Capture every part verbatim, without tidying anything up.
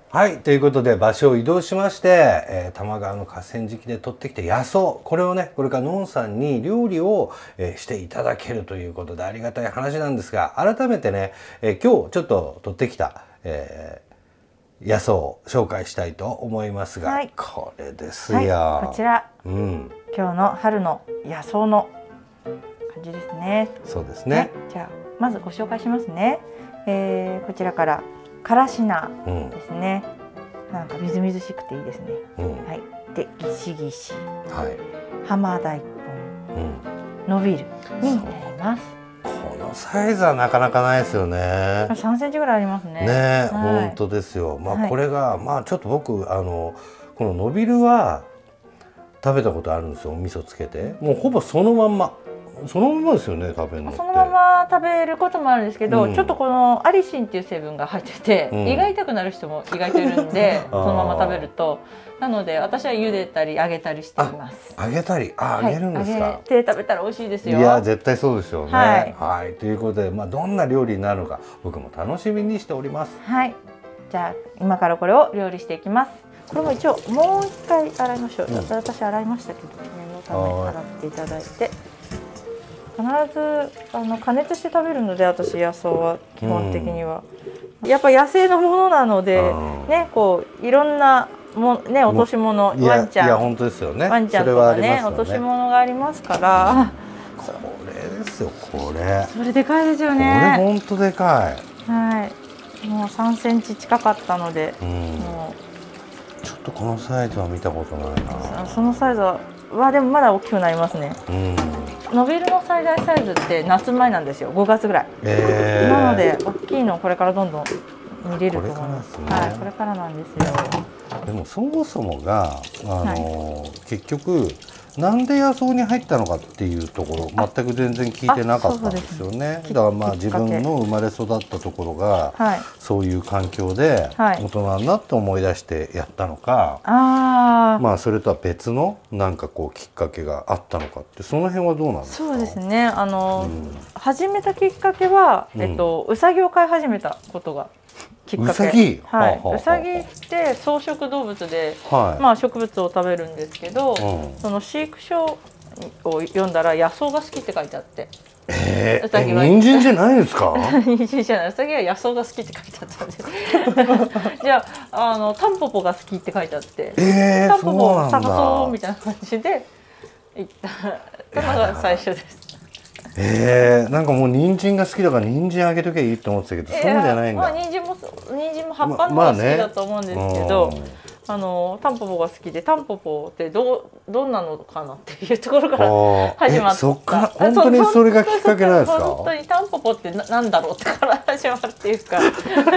はい、ということで場所を移動しまして、えー、多摩川の河川敷で取ってきた野草、これをねこれからのんさんに料理を、えー、していただけるということでありがたい話なんですが、改めてね、えー、今日ちょっと取ってきた、えー、野草を紹介したいと思いますが、はい、これですよ、 はい、こちら、 うん、 今日の春の野草の感じですね。 そうですね、 はい、じゃあまずご紹介しますね。えー、こちらからからし菜ですね、うん、なんかみずみずしくていいですね、うん、はい、でぎしぎし、はい、浜大根、うん、のびるになります。 このサイズはなかなかないですよね。 さんセンチぐらいありますね。 ね、はい、本当ですよ。まあこれが、はい、まあちょっと僕あのこののびるは食べたことあるんですよ。お味噌つけて、もうほぼそのまんま。そのままですよね、食べるのって。 そのまま食べることもあるんですけど、うん、ちょっとこのアリシンっていう成分が入ってて、うん、胃が痛くなる人も意外といるんでそのまま食べると、なので私は茹でたり揚げたりしています。 揚げたり、あ、揚げるんですか。 はい、揚げて食べたら美味しいですよ。 いや絶対そうですよね。 はい、 はい、ということで、まあどんな料理になるのか僕も楽しみにしております。 はい、じゃあ今からこれを料理していきます。これも一応もう一回洗いましょう。うん、私洗いましたけど、念のため洗っていただいて。必ずあの加熱して食べるので、私野草は基本的には、うん、やっぱ野生のものなので、ね、こういろんなもね落とし物、ワンちゃん、 いや本当ですよね。 ワンちゃんとかね落とし物がありますから、 これですよ、これ。 それでかいですよね。 これ本当でかい。はい。もうさんセンチ近かったので、うん、 もうちょっとこのサイズは見たことないな。 そのサイズははでもまだ大きくなりますね。うん、のびるの最大サイズって夏前なんですよ、ごがつぐらい、えー、なので大きいのこれからどんどん見れると思います。はい、これからなんですよ。 でもそもそもがあの、はい、結局なんで野草に入ったのかっていうところ全く全然聞いてなかったんですよね。だからまあ自分の生まれ育ったところが、はい、そういう環境で大人になって思い出してやったのか、はい、まあそれとは別のなんかこうきっかけがあったのかって、その辺はどうなんですか。 そうですね、あの、うん、始めたきっかけは、えっと、うさぎを飼い始めたことがきっかけ。 うさぎ、 はい、うさぎって草食動物で、はい、まあ植物を食べるんですけど、うん、その飼育書を読んだら野草が好きって書いてあって、 えー、うさぎは人参じゃないですか。 人参じゃない、うさぎは野草が好きって書いてあったんですじゃあ、あのタンポポが好きって書いてあって、えー、タンポポを探そうみたいな感じで行ったのが最初です。 えー、なんかもう人参が好きだから人参あげときゃいいと思ってたけど、そうじゃないんだ。 まあ人参も人参も葉っぱの方が好きだと思うんですけど、まあね、あのタンポポが好きで、タンポポってどうどんなのかなっていうところから始まった。 そっから本当にそれがきっかけなんですか。 本当にタンポポってななんだろうってから始まるっていうか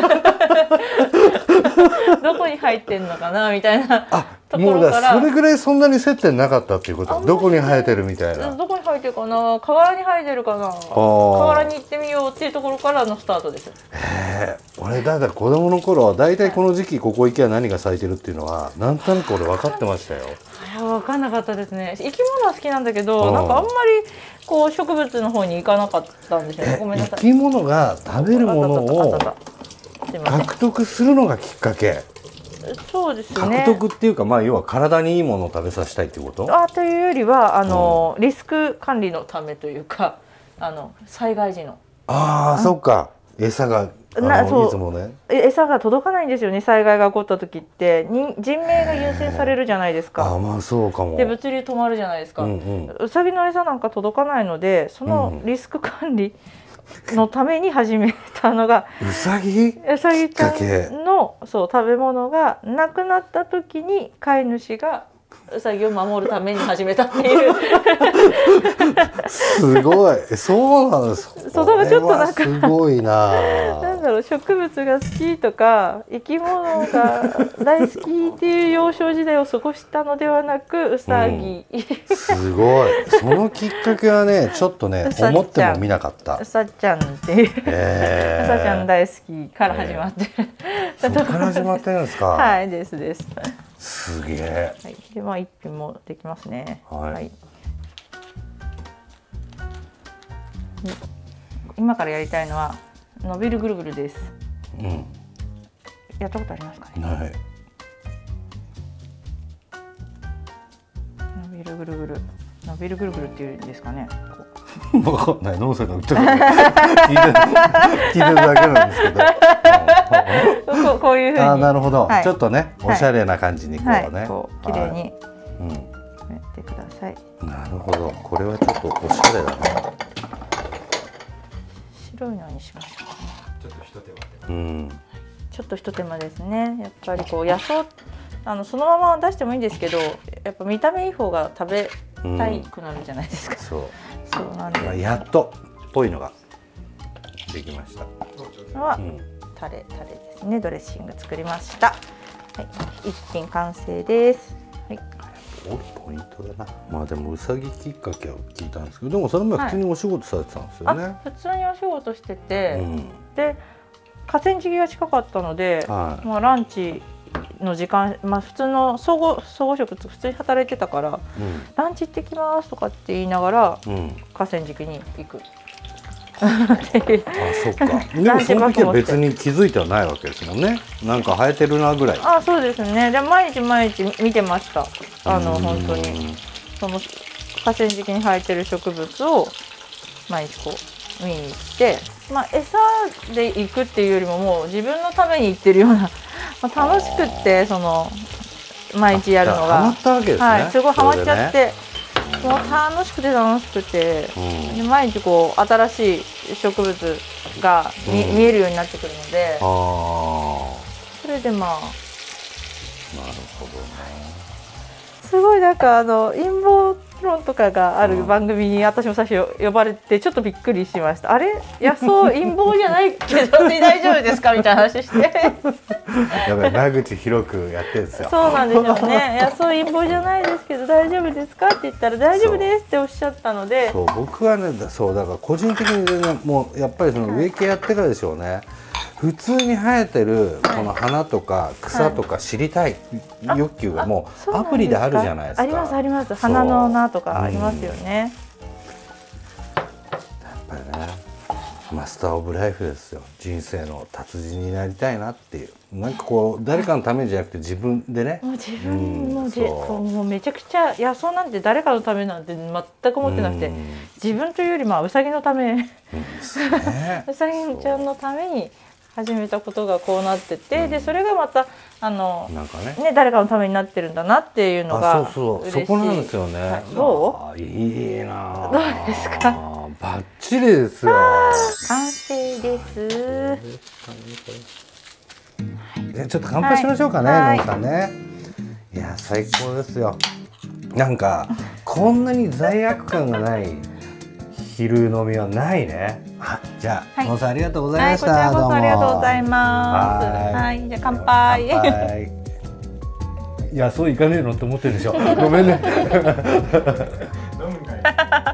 どこに入ってんのかなみたいなところから。 もうそれぐらいそんなに接点なかったっていうこと。どこに生えてるみたいな。 どこに生えてるかな、河原に生えてるかな、河原に行ってみようっていうところからのスタートです。へえ、俺だから子供の頃はだいたいこの時期ここ行きゃ何が咲いてるっていうのはなんとなく俺分かってましたよ。 いや分かんなかったですね。生き物は好きなんだけど、なんかあんまりこう植物の方に行かなかったんですよね。ごめんなさい。 生き物が食べるものを獲得するのがきっかけ。 そうですね。 獲得っていうか、まあ要は体にいいものを食べさせたいっていうこと。 あというよりはあの、うん、リスク管理のためというか、あの災害時の。 ああ、そっか。餌がなそういつもね、 餌が届かないんですよね。災害が起こった時ってに人命が優先されるじゃないですか。 あ、まあそうかも。 で物流止まるじゃないですか。うんうん、うさぎの餌なんか届かないので、そのリスク管理のために始めたのが、 うさぎうさぎちゃんのそう食べ物がなくなった時に飼い主がうさぎを守るために始めたっていうすごい、そうなんですか。 そうだからちょっとなんかすごいな。 なんだろう、植物が好きとか生き物が大好きっていう幼少時代を過ごしたのではなく、うさぎ、 うん、すごい。そのきっかけはねちょっとね思ってもみなかった。 うさちゃんっていう、えー、うさちゃん大好きから始まって、 えー、そこから始まってるんですか。 はい、ですです。 すげえ。 はい、でまあ一品もできますね。はい。はい、今からやりたいのはのびるぐるぐるです。うん。 やったことありますかね。 ない。 伸びるぐるぐる、伸びるぐるぐるっていうんですかね。 わかんない、ノンさんが言ったこと聞いてる聞いてるだけなんですけど。 こうこういう風に。 あ、なるほど、 はい、 ちょっとね、おしゃれな感じにこうね、 はい、こう綺麗にやってください。 なるほど、これはちょっとおしゃれだね。 白いのにしましょうね。 ちょっと一手間で。 うん。 ちょっと一手間ですね。やっぱりこう野草、あのそのまま出してもいいんですけど、やっぱ見た目いい方が食べたいくなるじゃないですか。うん、そう。そうなんで。 まあ、やっとっぽいのができました。 これは、うん、タレタレですね。ドレッシング作りました。はい、一品完成です。はい。 ポイントだな。まあでもうさぎきっかけを聞いたんですけど、でもそれも普通にお仕事されてたんですよね。はい、 普通にお仕事してて、うん、で河川敷が近かったので、はい、まあランチの時間、まあ普通の総合総合食普通に働いてたから、うん、ランチ行ってきますとかって言いながら、うん、河川敷に行く。 あ、そっか。でもその時は別に気づいてはないわけですもんね。なんか生えてるなぐらい。 あ、そうですね。で毎日毎日見てました。あの本当にその河川敷に生えてる植物を毎日こう見に行って、まあ餌で行くっていうよりももう自分のために行ってるような、まあ、楽しくってその毎日やるのがハマったわけですね。 はい、すごいハマっちゃって。もう楽しくて楽しくて、うん、で毎日こう新しい植物が 見,、うん、見えるようになってくるので、あそれでまあなるほどね。 すごいなんかあの陰謀論とかがある番組に私も最初呼ばれてちょっとびっくりしました。あれ野草陰謀じゃないけど大丈夫ですかみたいな話してやばい、間口広くやってるんですよ。 そうなんですよね。野草陰謀じゃないですけど大丈夫ですかって言ったら大丈夫ですっておっしゃったので、 そう僕はね、そうだから個人的に全然もうやっぱりその植木やってからでしょうね、はい、普通に生えてるこの花とか草とか知りたい欲求がもうアプリであるじゃないですか。 ありますあります。花の名とかありますよね。 やっぱりね、マスターオブライフですよ。人生の達人になりたいなっていう、なんかこう誰かのためじゃなくて自分でね。 もう自分も、うん、そうもうめちゃくちゃ野草なんて誰かのためなんて全く思ってなくて、自分というよりまあウサギのため、ね、ウサギちゃんのために始めたことがこうなってて、うん、でそれがまたあのなんか、ねね、誰かのためになってるんだなっていうのがそうそうそこなんですよね。はい、 どういいな。 どうですか。 バッチリですよ。 完成です。 じゃあちょっと乾杯しましょうかね、 はい、 ノンさんね。いや最高ですよ。なんかこんなに罪悪感がない昼飲みはないね。あ、じゃあ、ノンさんありがとうございました。 はい、こちらこそありがとうございます。はい、はい、じゃあ乾杯。乾杯いや、そういかねえのって思ってるでしょ。ごめんね。飲むんかい。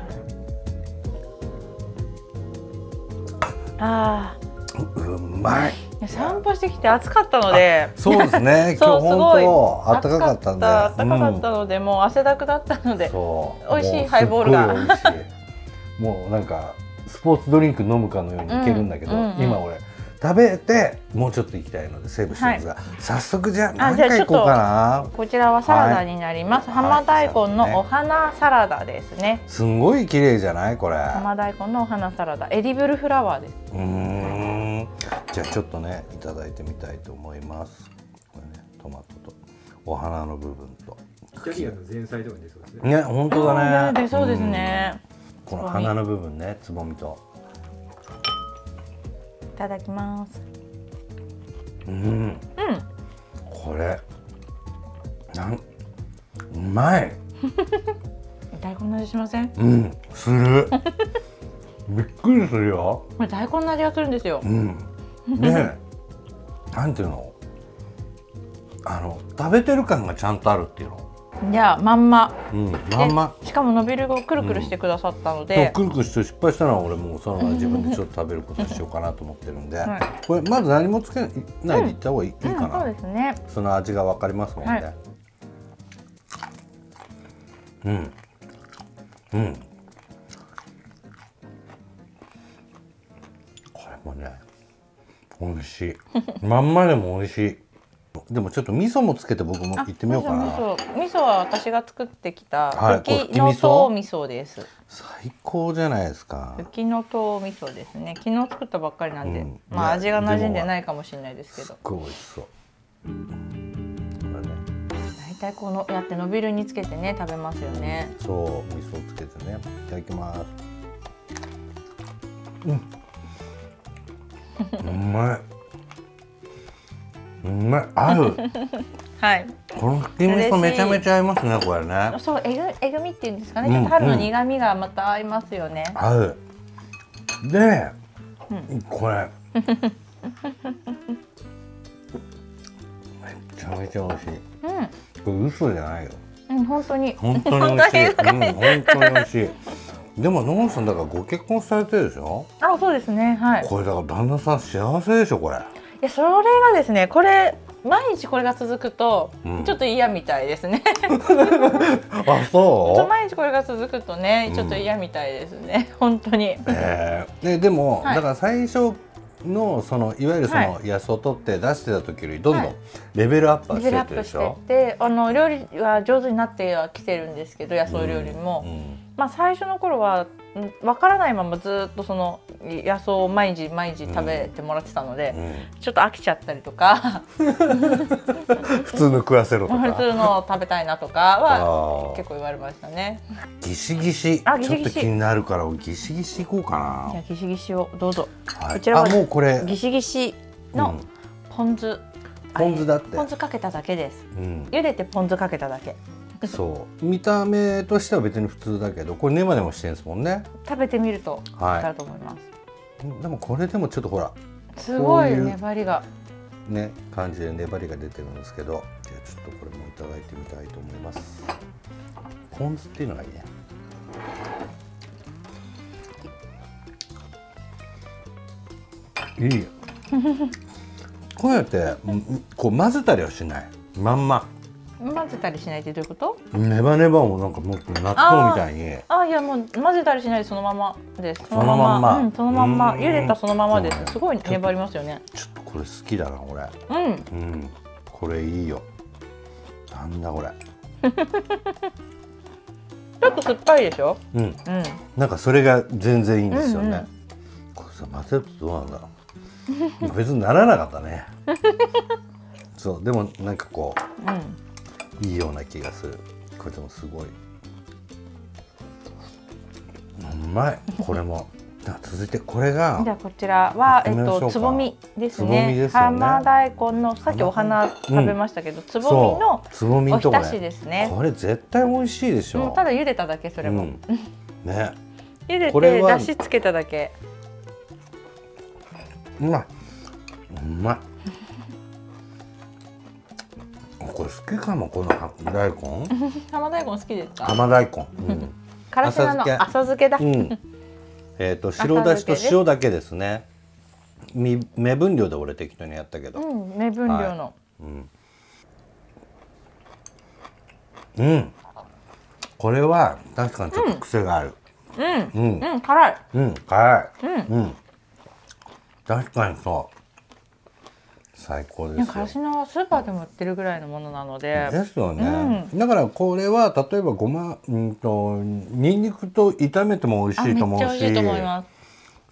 ああ、 うまい。 散歩してきて暑かったので、 そうですね。今日本当暖かかったんで、 暖かかったので、もう汗だくだったので、美味しいハイボールが。 もうなんかスポーツドリンク飲むかのようにいけるんだけど、今俺食べてもうちょっと行きたいのでセーブしてますが、はい、早速じゃあ何回行こうかな。 こちらはサラダになります。はい、浜大根のお花サラダですね。 すんごい綺麗じゃないこれ。 浜大根のお花サラダ、エディブルフラワーです。 うーん。じゃあちょっとねいただいてみたいと思います。これねトマトとお花の部分と。 イタリアンの前菜とか出そうですね。 ね、本当だね。 出そうですね。 この花の部分ね、つぼみと。 いただきます。 うん。うん。これ。なん。うまい。 大根の味しません？ うん。する。びっくりするよ。 これ大根の味がするんですよ。 うん。ね。なんていうの。あの食べてる感がちゃんとあるっていうの。 いやまんま、 うん、まんま。 しかも伸びるをくるくるしてくださったので、 うん、くるくるして失敗したのは俺もうそのまま自分でちょっと食べることにしようかなと思ってるんで、はい、これまず何もつけないでいった方がいいかな、うんうん、 そうですね。 その味がわかりますもんね、はい、うんうんこれもね美味しい。まんまでも美味しい。でもちょっと味噌もつけて僕も行ってみようかな。 味噌、味噌は私が作ってきたはいふきのとう味噌です。 最高じゃないですか。 ふきのとう味噌ですね。昨日作ったばっかりなんで、 うん、 まあ味が馴染んでないかもしれないですけど。 すっごい美味しそう。これね。 大体このやってのびるにつけてね食べますよね。 そう、味噌をつけてね。いただきます。うん。うまい。うまい。合う。 はい。 このふき味噌めちゃめちゃ合いますね、これね。 そう、えぐ、えぐみっていうんですかね。ちょっと春の苦味がまた合いますよね。 合う。で、これ。めちゃめちゃ美味しい。うん。これ嘘じゃないよ。 うん、本当に。 本当に美味しい。うん、本当に美味しい。でも、のんさんだからご結婚されてるでしょ。 あ、そうですね。はい。 これだから旦那さん幸せでしょ、これ。 いや、それがですね、これ毎日これが続くと、うん、ちょっと嫌みたいですね。 あ、そう。 毎日これが続くとね、ちょっと嫌みたいですね。うん、本当に。 ええー、で、でも、はい、だから最初のそのいわゆるその野草を取って出してた時よりどんどんレベルアップはしてるでしょ。はい、レベルアップしてって、あの料理は上手になってはきてるんですけど、野草料理も。うんうん、まあ最初の頃はわからないままずっとその野草を毎日毎日食べてもらってたので、うんうん、ちょっと飽きちゃったりとか普通の食わせろとか普通の食べたいなとかは結構言われましたね。 ギシギシ、あ、ギシギシちょっと気になるからギシギシいこうかな。 じゃあギシギシをどうぞ。 はい、こちらはもうこれギシギシのポン酢、うん、 ポン酢だってポン酢かけただけです、うん、茹でてポン酢かけただけ。 そう見た目としては別に普通だけど、これネバネバしてるんですもんね。 食べてみると分かると思います、はい、 でもこれでもちょっとほらすごい粘りがね感じで粘りが出てるんですけど、じゃあちょっとこれもいただいてみたいと思います。ポン酢っていうのがいいね。いいこうやってこう混ぜたりはしない、まんま混ぜたりしないってどういうこと？ ネバネバもなんかもっと納豆みたいに。 ああ、いやもう混ぜたりしないでそのままです。 そのまんま、 うん、そのまんま茹でたそのままです。すごい粘りますよね。 ちょっとこれ好きだな、これ。うん、うん、これいいよ。なんだこれ。 ちょっと酸っぱいでしょ。 うん、うん、なんかそれが全然いいんですよね。うんうん、これさ混ぜるとどうなんだろう。別にならなかったね。そう、でもなんかこう。うんいいような気がする。これでもすごい。うまい。これも。続いてこれが。 じゃあこちらはえっとつぼみですね。浜大根のさっきお花食べましたけど、つぼみのおひたしですね。 これ絶対美味しいでしょ。 ただ茹でただけそれも。 ね。 茹でてだしつけただけ。 うまい。うまい。これ好きかも、この大根。 浜大根好きですか？ 浜大根。うん。 からし菜の浅漬けだ。うん、 えっと白だしと塩だけですね。目分量で俺適当にやったけど。 うん、目分量の。はい、 うん。うん。これは確かにちょっと癖がある。 うん。うん。うん、辛い。 うん、辛い。うん。うん。確かにそう。最高ですよ。 からし菜はスーパーでも売ってるぐらいのものなので。 ですよね。うん、だからこれは例えばごま、うんとニンニクと炒めても美味しいと思うし。めっちゃ美味しいと思います。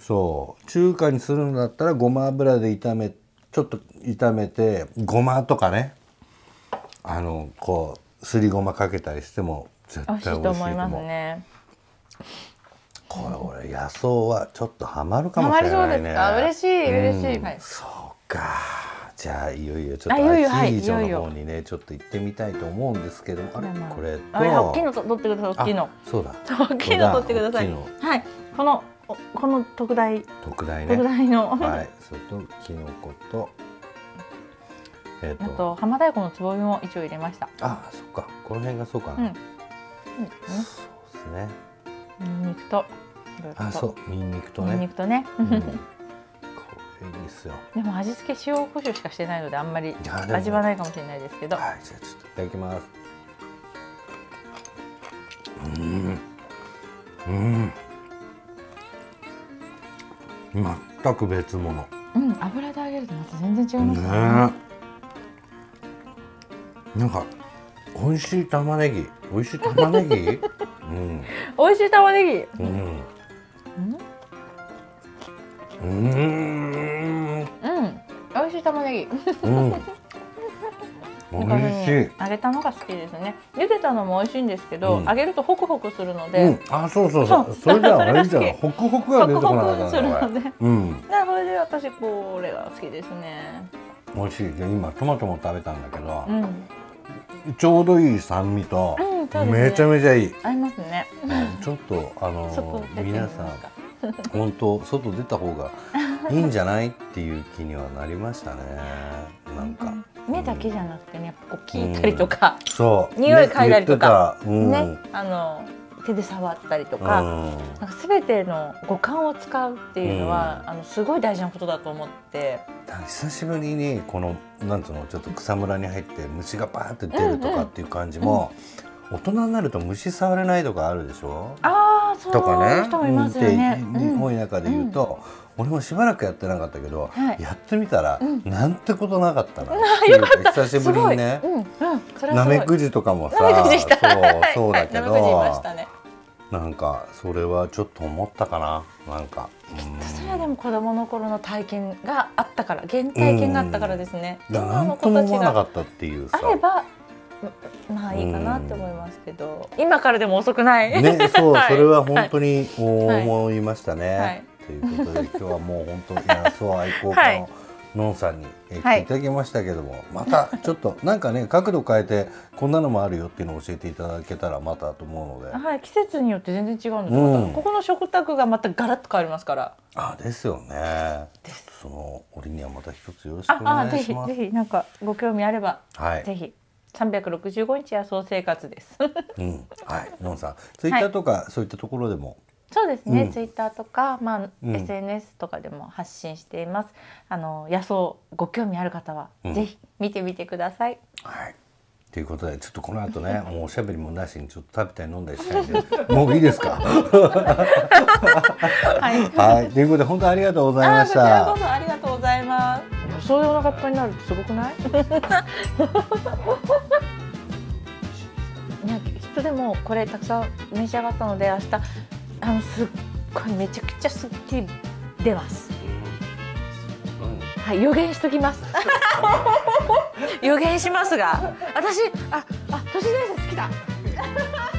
そう中華にするんだったらごま油で炒めちょっと炒めてごまとかね、あのこうすりごまかけたりしても絶対美味しいと思いますね。これ俺野草はちょっとハマるかもしれないね。 ハマりそうですか。嬉しい嬉しい。はい。 そうか。じゃあいよいよちょっとアヒージョの方にねちょっと行ってみたいと思うんですけど、あれこれと大きいの取ってください。大きいの。 そうだ。 大きいの取ってください。はい。このこの特大特大ね。 特大の。 はい。それとキノコとえっとあと浜大根のつぼみも一応入れました。 あ、そっか。この辺がそうかな。うん。そうですね。 ニンニクと。 あ、そう。ニンニクとね。 ニンニクとね。 いいですよ。 でも味付け塩コショウしかしてないのであんまり味はないかもしれないですけど。 はい、じゃあちょっといただきます。うん、うん、全く別物。 うん、油で揚げげるとまた全然違いますね。 ねなんか美味しい玉ねぎ、美味しい玉ねぎ、うん、 美味しい玉ねぎ。 うん、うん、うん、 うん、美味しい玉ねぎ。 うん、美味しい。 揚げたのが好きですね。茹でたのも美味しいんですけど、 うん、 揚げるとホクホクするので、 うん、あ、そうそうそう、それじゃああれじゃん、ホクホクが出てこなかったするので、 うん、 それで私これが好きですね。 美味しい。で今トマトも食べたんだけど、 うん、 ちょうどいい酸味と、 うん、 めちゃめちゃいい。 合いますね。 ちょっとあの皆さんん本当外出た方がいいんじゃないっていう気にはなりましたね。なんか目だけじゃなくてね、やっぱこう聞いたりとか、 うん、そう匂い嗅いだりとか、 ね、うん、 ね、あの手で触ったりとか、うん、なんか全ての五感を使うっていうのは、うん、あのすごい大事なことだと思って。 久しぶりにこのなんつうのちょっと草むらに入って虫がバーって出るとかっていう感じも、うんうん、大人になると虫触れないとかあるでしょ。 ああ、そうとかね。 人もいますよね。 多い中で言うと、うん、俺もしばらくやってなかったけど、はい、やってみたら、うん、なんてことなかったなっていうか久しぶりにね。ナメクジとかもさ、そうそうだけど、なんかそれはちょっと思ったかな。なんか。 きっとそれはでも子供の頃の体験があったから、原体験があったからですね。 今の子たちがあればまあいいかなって思いますけど、今からでも遅くない。 ね、そう、それは本当に思いましたね。ということで今日はもう本当に野草愛好家ののんさんに来ていただきましたけども、またちょっとなんかね角度変えてこんなのもあるよっていうのを教えていただけたらまたと思うので、 はい、季節によって全然違うんですよ、うん、ここの食卓がまたガラッと変わりますから。 あ、ですよね。ちょっとその折にはまた一つよろしくお願いします。 ぜひぜひなんかご興味あれば、 はい、 ぜひ。さんびゃくろくじゅうごにち野草生活です。 うん、はい、のんさん、ツイッターとか、はい、そういったところでも。 そうですね、うん、ツイッターとか、まあ、うん、エスエヌエス とかでも発信しています。あの野草ご興味ある方は、うん、ぜひ見てみてください。 はい。ということでちょっとこの後ねもうおしゃべりもなしにちょっと食べたり飲んだりしたいんでもういいですか。はい、はい、ということで本当にありがとうございました。 こちらこそありがとうございます。野草でお腹いっぱいになるってすごくない？いやきっとでもこれたくさん召し上がったので明日あのすっごいめちゃくちゃすっきり出ます。うん、はい、予言しときます。予言しますが、私ああ都市伝説好きだ。